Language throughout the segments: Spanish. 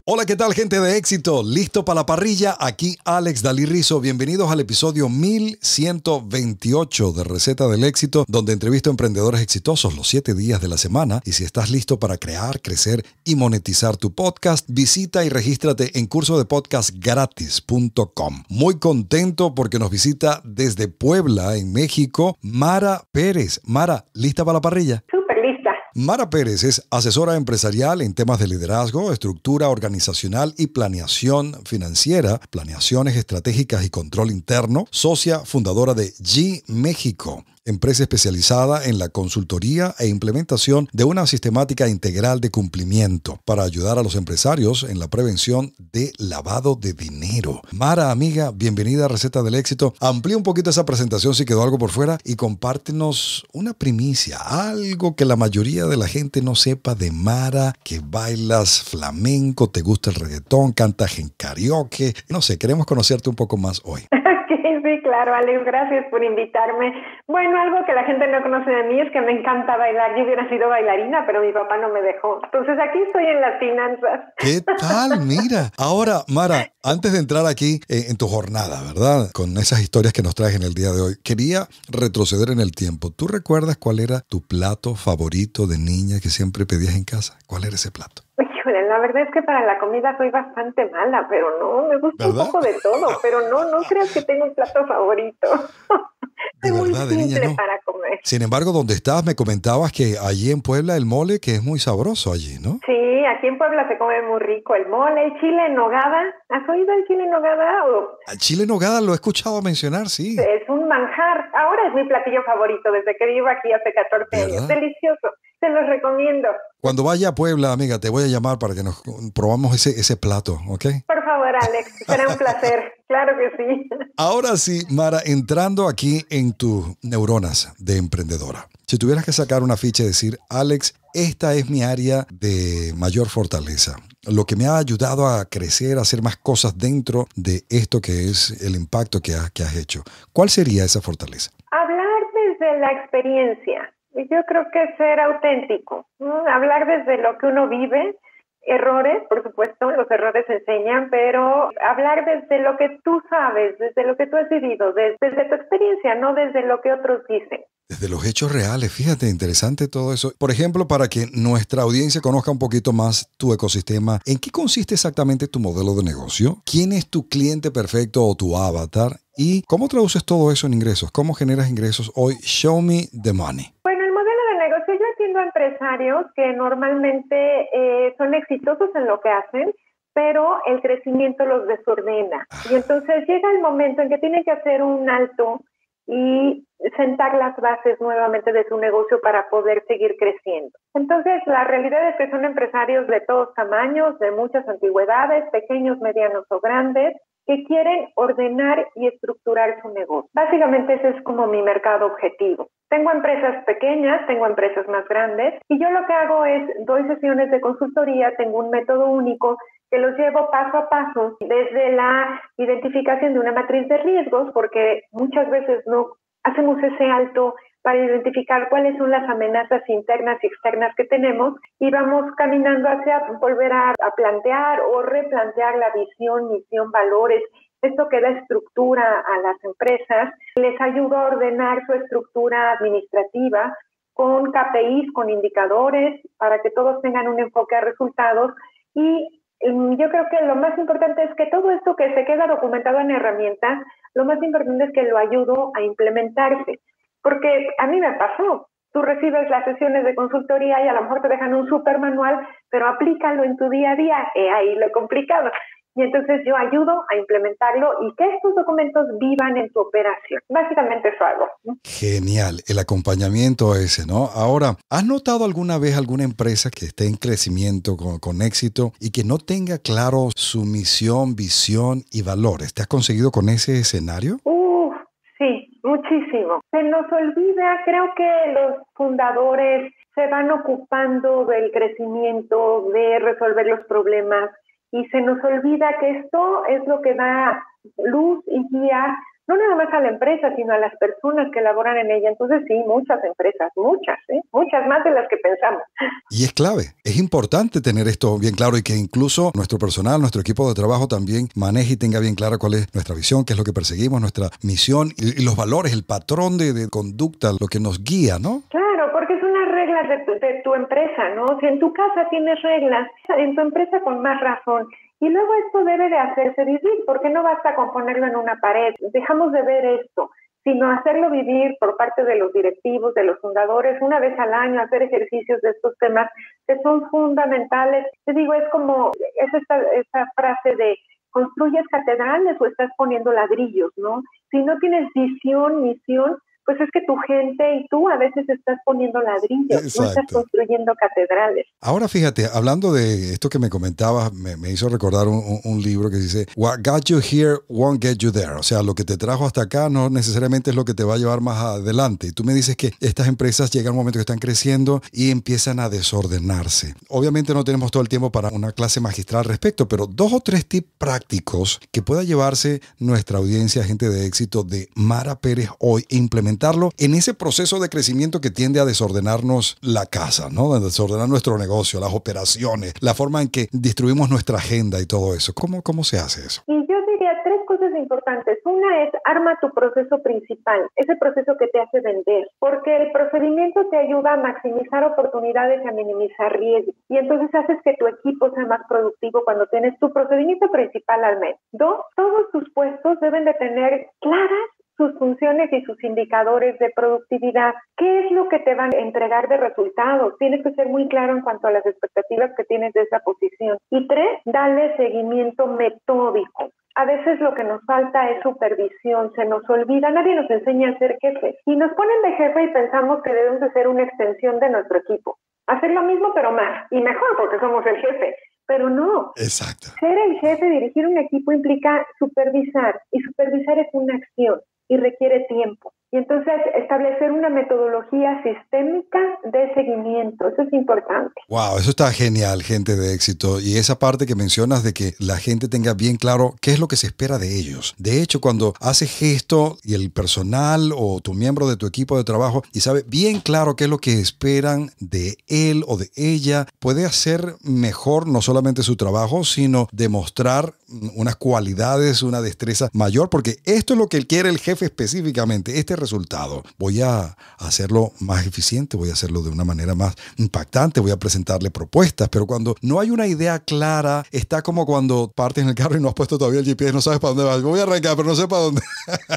Hola, ¿qué tal, gente de éxito? ¿Listo para la parrilla? Aquí Alex Dalí Rizzo. Bienvenidos al episodio 1128 de Receta del Éxito, donde entrevisto a emprendedores exitosos los 7 días de la semana. Y si estás listo para crear, crecer y monetizar tu podcast, visita y regístrate en cursodepodcastgratis.com. Muy contento porque nos visita desde Puebla, en México, Mara Pérez. Mara, ¿lista para la parrilla? Súper lista. Mara Pérez es asesora empresarial en temas de liderazgo, estructura organizacional y planeación financiera, planeaciones estratégicas y control interno, socia fundadora de G México, empresa especializada en la consultoría e implementación de una sistemática integral de cumplimiento para ayudar a los empresarios en la prevención de lavado de dinero. Mara, amiga, bienvenida a Receta del Éxito. Amplía un poquito esa presentación si quedó algo por fuera y compártenos una primicia, algo que la mayoría de la gente no sepa de Mara, que bailas flamenco, te gusta el reggaetón, cantas en karaoke. No sé, queremos conocerte un poco más hoy. Sí, claro, Alex, gracias por invitarme. Bueno, algo que la gente no conoce de mí es que me encanta bailar. Yo hubiera sido bailarina, pero mi papá no me dejó. Entonces aquí estoy en las finanzas. ¿Qué tal? Mira. Ahora, Mara, antes de entrar aquí en tu jornada, ¿verdad? Con esas historias que nos traes en el día de hoy, quería retroceder en el tiempo. ¿Tú recuerdas cuál era tu plato favorito de niña que siempre pedías en casa? ¿Cuál era ese plato? Híjole, la verdad es que para la comida soy bastante mala, pero no, me gusta ¿Verdad? un poco de todo, pero no creas que tengo un plato favorito. De Soy muy verdad, de niña simple no. para comer. Sin embargo, donde estabas me comentabas que allí en Puebla el mole, que es muy sabroso allí, ¿no? Sí, aquí en Puebla se come muy rico el mole, el chile en nogada. ¿Has oído el chile en nogada? Al chile en nogada lo he escuchado mencionar, sí. Es un manjar. Ahora es mi platillo favorito desde que vivo aquí hace 14 años. ¿Verdad? Delicioso. Se los recomiendo. Cuando vaya a Puebla, amiga, te voy a llamar para que nos probamos ese plato, ¿ok? Por favor, Alex. Será un placer. Claro que sí. Ahora sí, Mara, entrando aquí en tus neuronas de emprendedora. Si tuvieras que sacar una ficha y decir, Alex, esta es mi área de mayor fortaleza, lo que me ha ayudado a crecer, a hacer más cosas dentro de esto que es el impacto que has hecho, ¿cuál sería esa fortaleza? Hablar desde la experiencia. Yo creo que ser auténtico. Hablar desde lo que uno vive. Errores, por supuesto, los errores enseñan, pero hablar desde lo que tú sabes, desde lo que tú has vivido, desde tu experiencia, no desde lo que otros dicen. Desde los hechos reales, fíjate, interesante todo eso. Por ejemplo, para que nuestra audiencia conozca un poquito más tu ecosistema, ¿en qué consiste exactamente tu modelo de negocio? ¿Quién es tu cliente perfecto o tu avatar? ¿Y cómo traduces todo eso en ingresos? ¿Cómo generas ingresos hoy? Show me the money. Bueno, el modelo de negocio, yo atiendo a empresarios que normalmente son exitosos en lo que hacen, pero el crecimiento los desordena. Y entonces llega el momento en que tienen que hacer un alto y sentar las bases nuevamente de su negocio para poder seguir creciendo. Entonces, la realidad es que son empresarios de todos tamaños, de muchas antigüedades, pequeños, medianos o grandes, que quieren ordenar y estructurar su negocio. Básicamente ese es como mi mercado objetivo. Tengo empresas pequeñas, tengo empresas más grandes y yo lo que hago es doy sesiones de consultoría, tengo un método único que los llevo paso a paso desde la identificación de una matriz de riesgos, porque muchas veces no hacemos ese alto para identificar cuáles son las amenazas internas y externas que tenemos y vamos caminando hacia volver a plantear o replantear la visión, misión, valores, esto que da estructura a las empresas, les ayuda a ordenar su estructura administrativa con KPIs, con indicadores, para que todos tengan un enfoque a resultados y yo creo que lo más importante es que todo esto que se queda documentado en herramientas, lo más importante es que lo ayudo a implementarse. Porque a mí me pasó, tú recibes las sesiones de consultoría y a lo mejor te dejan un super manual, pero aplícalo en tu día a día, ahí lo complicado. Y entonces yo ayudo a implementarlo y que estos documentos vivan en tu operación. Básicamente eso hago. Genial, el acompañamiento ese, ¿no? Ahora, ¿has notado alguna vez alguna empresa que esté en crecimiento con éxito y que no tenga claro su misión, visión y valores? ¿Te has conseguido con ese escenario? Sí, muchísimo. Se nos olvida, creo que los fundadores se van ocupando del crecimiento, de resolver los problemas y se nos olvida que esto es lo que da luz y guía no nada más a la empresa, sino a las personas que laboran en ella. Entonces sí, muchas empresas, muchas más de las que pensamos. Y es clave, es importante tener esto bien claro y que incluso nuestro personal, nuestro equipo de trabajo también maneje y tenga bien clara cuál es nuestra visión, qué es lo que perseguimos, nuestra misión y los valores, el patrón de conducta, lo que nos guía, ¿no? Claro, porque es una regla de tu empresa, ¿no? Si en tu casa tienes reglas, en tu empresa con más razón. Y luego esto debe de hacerse vivir, porque no basta con ponerlo en una pared. Dejamos de ver esto, sino hacerlo vivir por parte de los directivos, de los fundadores, una vez al año, hacer ejercicios de estos temas que son fundamentales. Te digo, es como, es esta frase de construyes catedrales o estás poniendo ladrillos, ¿no? Si no tienes visión, misión, pues es que tu gente y tú a veces estás poniendo ladrillos, Exacto. no estás construyendo catedrales. Ahora fíjate, hablando de esto que me comentabas, me hizo recordar un libro que dice, What got you here won't get you there. O sea, lo que te trajo hasta acá no necesariamente es lo que te va a llevar más adelante. Y tú me dices que estas empresas llegan un momento que están creciendo y empiezan a desordenarse. Obviamente no tenemos todo el tiempo para una clase magistral al respecto, pero 2 o 3 tips prácticos que pueda llevarse nuestra audiencia, gente de éxito de Mara Pérez hoy, e implementarlo en ese proceso de crecimiento que tiende a desordenarnos la casa, ¿no? A desordenar nuestro negocio, las operaciones, la forma en que distribuimos nuestra agenda y todo eso. ¿Cómo se hace eso? Y yo diría 3 cosas importantes. Una es, arma tu proceso principal, ese proceso que te hace vender, porque el procedimiento te ayuda a maximizar oportunidades y a minimizar riesgos. Y entonces haces que tu equipo sea más productivo cuando tienes tu procedimiento principal al menos. 2, todos tus puestos deben de tener claras sus funciones y sus indicadores de productividad. ¿Qué es lo que te van a entregar de resultados? Tienes que ser muy claro en cuanto a las expectativas que tienes de esa posición. Y 3, darle seguimiento metódico. A veces lo que nos falta es supervisión, se nos olvida, nadie nos enseña a ser jefes. Y nos ponen de jefe y pensamos que debemos de ser una extensión de nuestro equipo. Hacer lo mismo pero más y mejor porque somos el jefe. Pero no. Exacto. Ser el jefe, dirigir un equipo implica supervisar. Y supervisar es una acción y requiere tiempo. Y entonces establecer una metodología sistémica de seguimiento, eso es importante. Wow, eso está genial, gente de éxito. Y esa parte que mencionas de que la gente tenga bien claro qué es lo que se espera de ellos. De hecho, cuando haces esto y el personal o tu miembro de tu equipo de trabajo y sabe bien claro qué es lo que esperan de él o de ella, puede hacer mejor no solamente su trabajo, sino demostrar unas cualidades, una destreza mayor, porque esto es lo que quiere el jefe específicamente, este resultado. Voy a hacerlo más eficiente, voy a hacerlo de una manera más impactante, voy a presentarle propuestas, pero cuando no hay una idea clara, está como cuando partes en el carro y no has puesto todavía el GPS, no sabes para dónde vas. Voy a arrancar, pero no sé para dónde.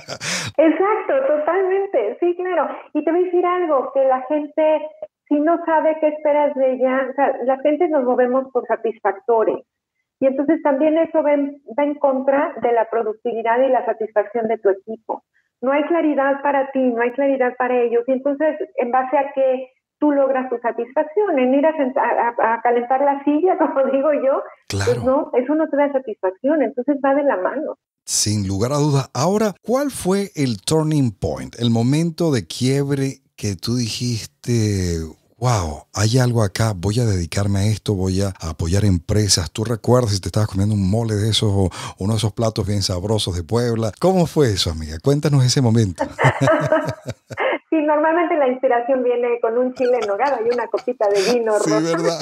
Exacto, totalmente, sí, claro. Y te voy a decir algo, que la gente, si no sabe qué esperas de ella, o sea, la gente nos movemos por satisfactores. Y entonces también eso va en contra de la productividad y la satisfacción de tu equipo. No hay claridad para ti, no hay claridad para ellos. Y entonces, en base a que tú logras tu satisfacción, en ir a calentar la silla, como digo yo, Claro. pues no, eso no te da satisfacción. Entonces va de la mano. Sin lugar a dudas. Ahora, ¿cuál fue el turning point, el momento de quiebre que tú dijiste, wow, hay algo acá, voy a dedicarme a esto, voy a apoyar empresas? ¿Tú recuerdas si te estabas comiendo un mole de esos o uno de esos platos bien sabrosos de Puebla? ¿Cómo fue eso, amiga? Cuéntanos ese momento. Sí, normalmente la inspiración viene con un chile en nogada y una copita de vino rojo. Sí, ¿verdad?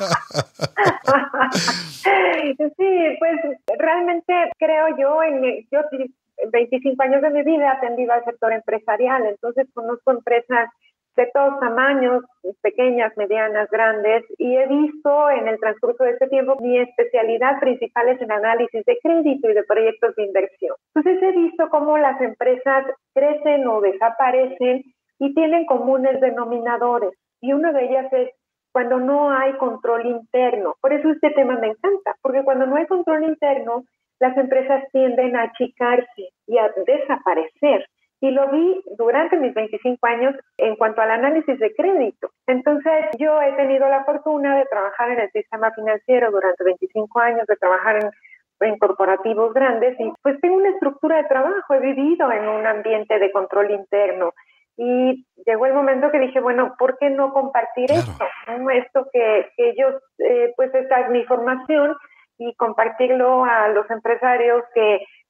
Sí, pues realmente creo yo, yo 25 años de mi vida he atendido al sector empresarial, entonces conozco empresas de todos tamaños, pequeñas, medianas, grandes, y he visto en el transcurso de este tiempo mi especialidad principal es en análisis de crédito y de proyectos de inversión. Entonces he visto cómo las empresas crecen o desaparecen y tienen comunes denominadores, y una de ellas es cuando no hay control interno. Por eso este tema me encanta, porque cuando no hay control interno, las empresas tienden a achicarse y a desaparecer. Y lo vi durante mis 25 años en cuanto al análisis de crédito. Entonces, yo he tenido la fortuna de trabajar en el sistema financiero durante 25 años, de trabajar en corporativos grandes, y pues tengo una estructura de trabajo, he vivido en un ambiente de control interno. Y llegó el momento que dije, bueno, ¿por qué no compartir esto? ¿No? Esto que yo, pues esta es mi formación, y compartirlo a los empresarios que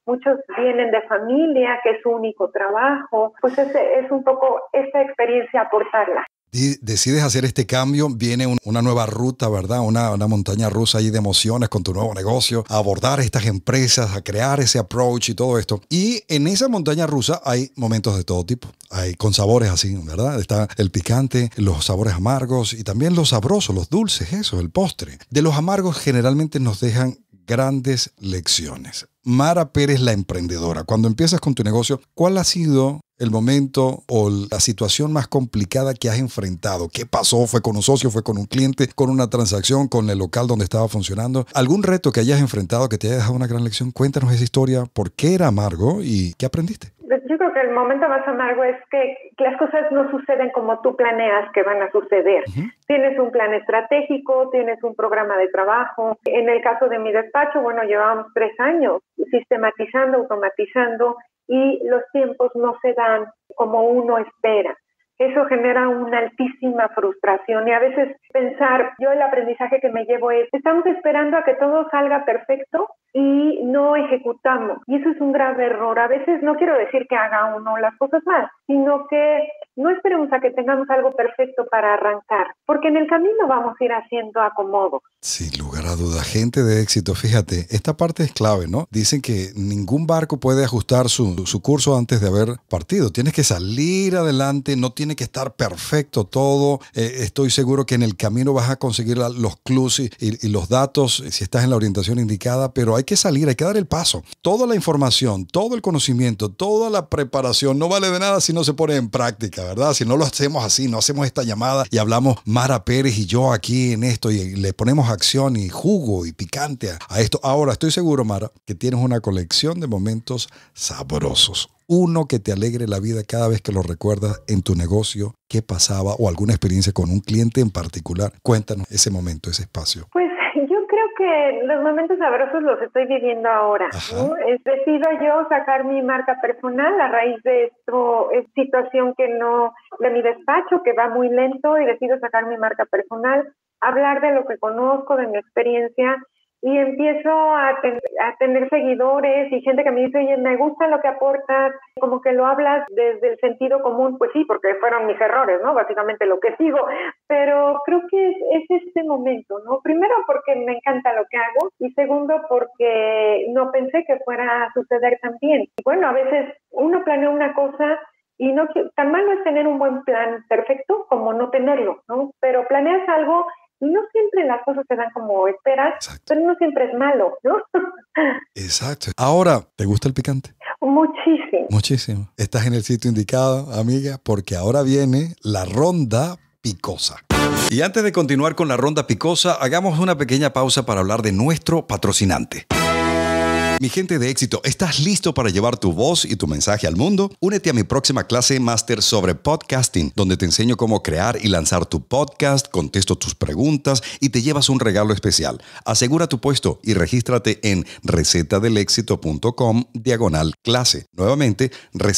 muchos vienen de familia, que es su único trabajo, pues es un poco esa experiencia aportarla. Decides hacer este cambio, viene una nueva ruta, ¿verdad? Una montaña rusa ahí de emociones con tu nuevo negocio, a abordar estas empresas, a crear ese approach y todo esto. Y en esa montaña rusa hay momentos de todo tipo. Hay con sabores así, ¿verdad? Está el picante, los sabores amargos y también los sabrosos, los dulces, eso, el postre. De los amargos generalmente nos dejan grandes lecciones. Mara Pérez, la emprendedora, cuando empiezas con tu negocio, ¿cuál ha sido el momento o la situación más complicada que has enfrentado? ¿Qué pasó? ¿Fue con un socio? ¿Fue con un cliente? ¿Con una transacción? ¿Con el local donde estaba funcionando? ¿Algún reto que hayas enfrentado que te haya dejado una gran lección? Cuéntanos esa historia. ¿Por qué era amargo y qué aprendiste? Yo creo que el momento más amargo es que las cosas no suceden como tú planeas que van a suceder. Uh-huh. Tienes un plan estratégico, tienes un programa de trabajo. En el caso de mi despacho, bueno, llevábamos 3 años sistematizando, automatizando, y los tiempos no se dan como uno espera. Eso genera una altísima frustración y a veces pensar, yo el aprendizaje que me llevo es, estamos esperando a que todo salga perfecto y no ejecutamos. Y eso es un grave error. A veces no quiero decir que haga uno las cosas mal, sino que no esperemos a que tengamos algo perfecto para arrancar, porque en el camino vamos a ir haciendo acomodos. Sin lugar a duda, gente de éxito, fíjate, esta parte es clave, ¿no? Dicen que ningún barco puede ajustar su curso antes de haber partido. Tienes que salir adelante, no tiene que estar perfecto todo. Estoy seguro que en el camino vas a conseguir los clues y los datos si estás en la orientación indicada, pero hay que salir, hay que dar el paso. Toda la información, todo el conocimiento, toda la preparación no vale de nada si no se pone en práctica, ¿verdad? Si no lo hacemos así, no hacemos esta llamada y hablamos Mara Pérez y yo aquí en esto y le ponemos acción y jugo y picante a esto. Ahora, estoy seguro, Mara, que tienes una colección de momentos sabrosos. Uno que te alegre la vida cada vez que lo recuerdas en tu negocio, qué pasaba o alguna experiencia con un cliente en particular. Cuéntanos ese momento, ese espacio. Pues yo creo que los momentos sabrosos los estoy viviendo ahora, ¿no? Decido yo sacar mi marca personal a raíz de esto, es situación que no, de mi despacho que va muy lento y decido sacar mi marca personal, hablar de lo que conozco, de mi experiencia. Y empiezo a tener seguidores y gente que me dice, oye, me gusta lo que aportas, como que lo hablas desde el sentido común, pues sí, porque fueron mis errores, ¿no? Básicamente lo que sigo, pero creo que es este momento, ¿no? Primero porque me encanta lo que hago y segundo porque no pensé que fuera a suceder tan bien. Y bueno, a veces uno planea una cosa y no tan malo es tener un buen plan perfecto como no tenerlo, ¿no? Pero planeas algo y no siempre las cosas se dan como esperas, exacto, pero no siempre es malo, ¿no? Exacto. Ahora, ¿te gusta el picante? Muchísimo. Muchísimo. Estás en el sitio indicado, amiga, porque ahora viene la ronda picosa. Y antes de continuar con la ronda picosa, hagamos una pequeña pausa para hablar de nuestro patrocinante. Mi gente de éxito, ¿estás listo para llevar tu voz y tu mensaje al mundo? Únete a mi próxima clase máster sobre podcasting, donde te enseño cómo crear y lanzar tu podcast, contesto tus preguntas y te llevas un regalo especial. Asegura tu puesto y regístrate en recetadelexito.com/clase. Nuevamente,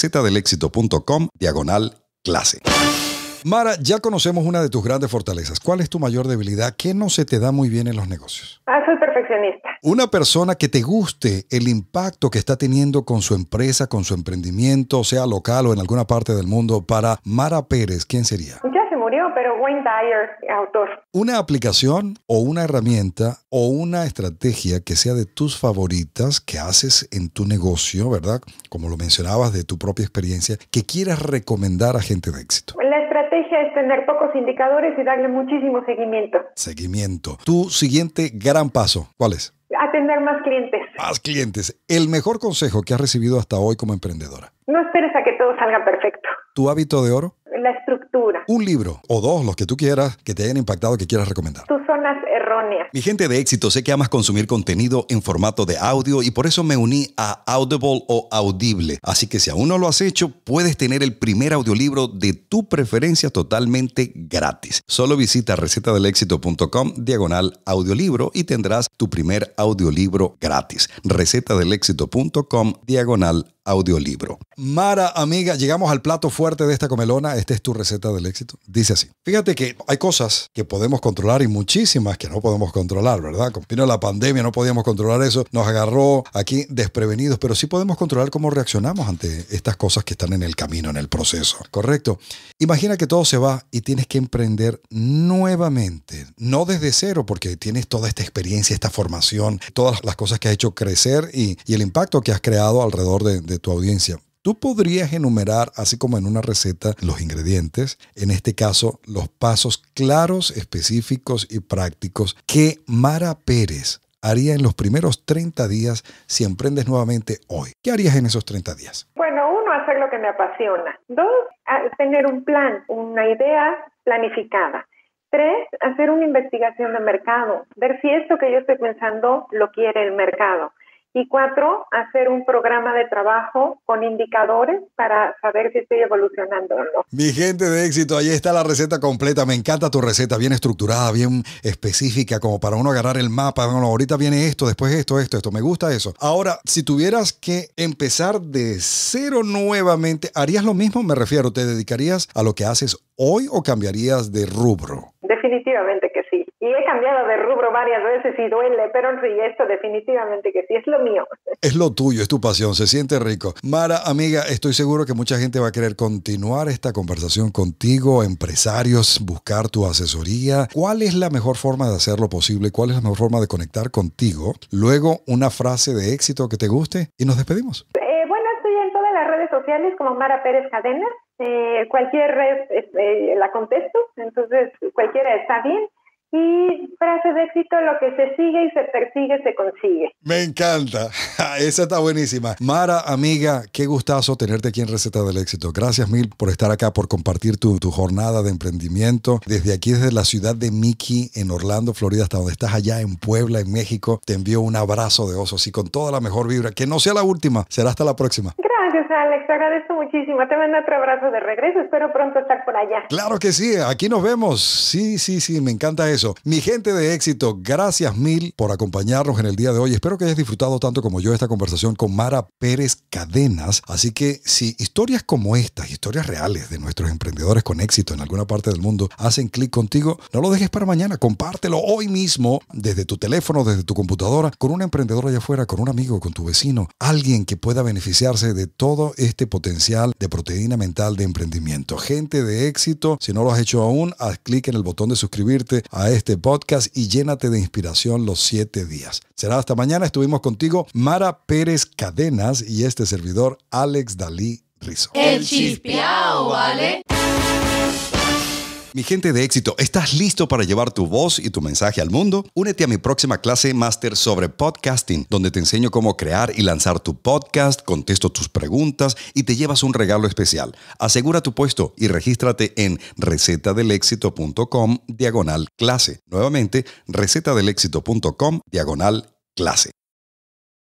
recetadelexito.com/clase. Mara, ya conocemos una de tus grandes fortalezas. ¿Cuál es tu mayor debilidad? ¿Qué no se te da muy bien en los negocios? Soy perfeccionista. Una persona que te guste el impacto que está teniendo con su empresa, con su emprendimiento, sea local o en alguna parte del mundo, para Mara Pérez, ¿quién sería? Ya se murió, pero Wayne Dyer, autor. Una aplicación o una herramienta o una estrategia que sea de tus favoritas que haces en tu negocio, ¿verdad? Como lo mencionabas de tu propia experiencia, que quieras recomendar a gente de éxito. La estrategia es tener pocos indicadores y darle muchísimo seguimiento. Seguimiento. Tu siguiente gran paso, ¿cuál es? Atender más clientes. Más clientes. El mejor consejo que has recibido hasta hoy como emprendedora. No esperes a que todo salga perfecto. ¿Tu hábito de oro? La estructura. Un libro o dos, los que tú quieras, que te hayan impactado, que quieras recomendar. Tus zonas erróneas. Mi gente de éxito, sé que amas consumir contenido en formato de audio y por eso me uní a Audible o Audible. Así que si aún no lo has hecho, puedes tener el primer audiolibro de tu preferencia totalmente gratis. Solo visita recetadelexito.com/audiolibro y tendrás tu primer audiolibro gratis. recetadelexito.com/audiolibro. Mara, amiga, llegamos al plato fuerte de esta comelona. Esta es tu receta del éxito. Dice así. Fíjate que hay cosas que podemos controlar y muchísimas que no podemos controlar, ¿verdad? Como vino la pandemia, no podíamos controlar eso. Nos agarró aquí desprevenidos, pero sí podemos controlar cómo reaccionamos ante estas cosas que están en el camino, en el proceso. ¿Correcto? Imagina que todo se va y tienes que emprender nuevamente. No desde cero, porque tienes toda esta experiencia, esta formación, todas las cosas que has hecho crecer y el impacto que has creado alrededor de tu audiencia. Tú podrías enumerar, así como en una receta, los ingredientes, en este caso, los pasos claros, específicos y prácticos que Mara Pérez haría en los primeros 30 días si emprendes nuevamente hoy. ¿Qué harías en esos 30 días? Bueno, 1, hacer lo que me apasiona. 2, tener un plan, una idea planificada. 3, hacer una investigación de mercado, ver si esto que yo estoy pensando lo quiere el mercado. Y 4, hacer un programa de trabajo con indicadores para saber si estoy evolucionando o no. Mi gente de éxito, ahí está la receta completa. Me encanta tu receta, bien estructurada, bien específica, como para uno agarrar el mapa. Bueno, ahorita viene esto, después esto. Me gusta eso. Ahora, si tuvieras que empezar de cero nuevamente, ¿harías lo mismo? Me refiero, ¿te dedicarías a lo que haces hoy o cambiarías de rubro? Definitivamente que sí. Y he cambiado de rubro varias veces y duele, pero sí, esto definitivamente que sí, es lo mío. Es lo tuyo, es tu pasión, se siente rico. Mara, amiga, estoy seguro que mucha gente va a querer continuar esta conversación contigo, empresarios, buscar tu asesoría. ¿Cuál es la mejor forma de hacerlo posible? ¿Cuál es la mejor forma de conectar contigo? Luego, una frase de éxito que te guste y nos despedimos. Bueno, estoy en todas las redes sociales como Mara Pérez Cadenas. Cualquier red la contesto, entonces cualquiera está bien. Y frase de éxito, lo que se sigue y se persigue, se consigue. Me encanta. Esa está buenísima. Mara, amiga, qué gustazo tenerte aquí en Receta del Éxito. Gracias mil por estar acá, por compartir tu jornada de emprendimiento. Desde aquí, desde la ciudad de Mickey, en Orlando, Florida, hasta donde estás allá en Puebla, en México, te envío un abrazo de oso, así con toda la mejor vibra. Que no sea la última, será hasta la próxima. Gracias, Alex. Te agradezco muchísimo. Te mando otro abrazo de regreso. Espero pronto estar por allá. Claro que sí. Aquí nos vemos. Sí. Me encanta eso. Mi gente de éxito, gracias mil por acompañarnos en el día de hoy. Espero que hayas disfrutado tanto como yo esta conversación con Mara Pérez Cadenas. Así que si historias como estas, historias reales de nuestros emprendedores con éxito en alguna parte del mundo, hacen clic contigo, no lo dejes para mañana. Compártelo hoy mismo desde tu teléfono, desde tu computadora, con un emprendedor allá afuera, con un amigo, con tu vecino, alguien que pueda beneficiarse de todo este potencial de proteína mental de emprendimiento. Gente de éxito, si no lo has hecho aún, haz clic en el botón de suscribirte a este podcast y llénate de inspiración los 7 días. Será hasta mañana. Estuvimos contigo, Mara Pérez Cadenas, y este servidor, Alex Dalí Rizo. El Chispiao, ¿vale? Mi gente de éxito, ¿estás listo para llevar tu voz y tu mensaje al mundo? Únete a mi próxima clase máster sobre podcasting, donde te enseño cómo crear y lanzar tu podcast, contesto tus preguntas y te llevas un regalo especial. Asegura tu puesto y regístrate en recetadelexito.com/clase. Nuevamente, recetadelexito.com/clase.